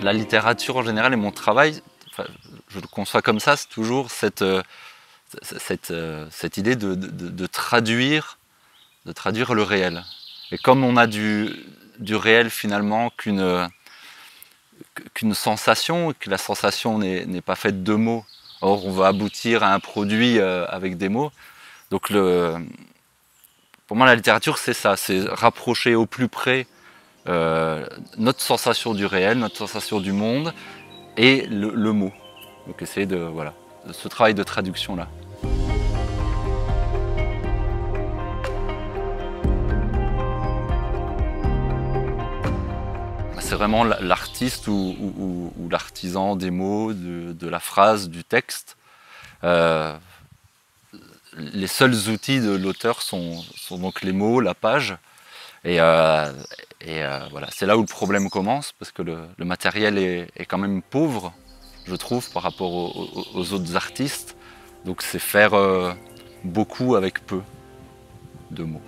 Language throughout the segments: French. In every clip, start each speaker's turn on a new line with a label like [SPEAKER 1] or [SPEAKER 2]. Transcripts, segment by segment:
[SPEAKER 1] La littérature en général et mon travail, enfin, je le conçois comme ça, c'est toujours cette idée de traduire le réel. Et comme on a du réel finalement qu'une sensation, que la sensation n'est pas faite de mots, or on va aboutir à un produit avec des mots. Donc pour moi la littérature c'est ça, c'est rapprocher au plus près notre sensation du réel, notre sensation du monde et le mot. Donc essayer de ce travail de traduction là. C'est vraiment l'artiste ou l'artisan des mots, de la phrase, du texte. Les seuls outils de l'auteur sont donc les mots, la page. Et voilà, c'est là où le problème commence, parce que le matériel est quand même pauvre, je trouve, par rapport aux autres artistes. Donc c'est faire beaucoup avec peu de mots.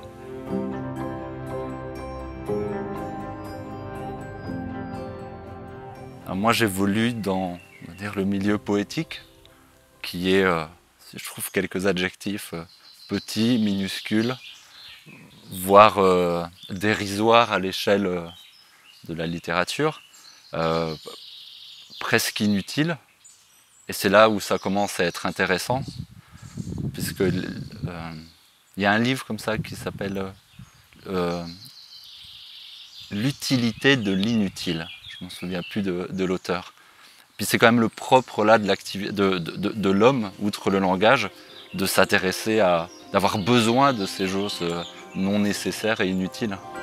[SPEAKER 1] Alors moi j'évolue dans, on va dire, le milieu poétique, qui est, si je trouve quelques adjectifs, petit, minuscule, voire dérisoire à l'échelle de la littérature, presque inutile. Et c'est là où ça commence à être intéressant, puisque il y a un livre comme ça qui s'appelle L'utilité de l'inutile. Je ne me souviens plus de l'auteur. Puis c'est quand même le propre là de l'homme, outre le langage, de s'intéresser d'avoir besoin de ces choses non nécessaires et inutiles.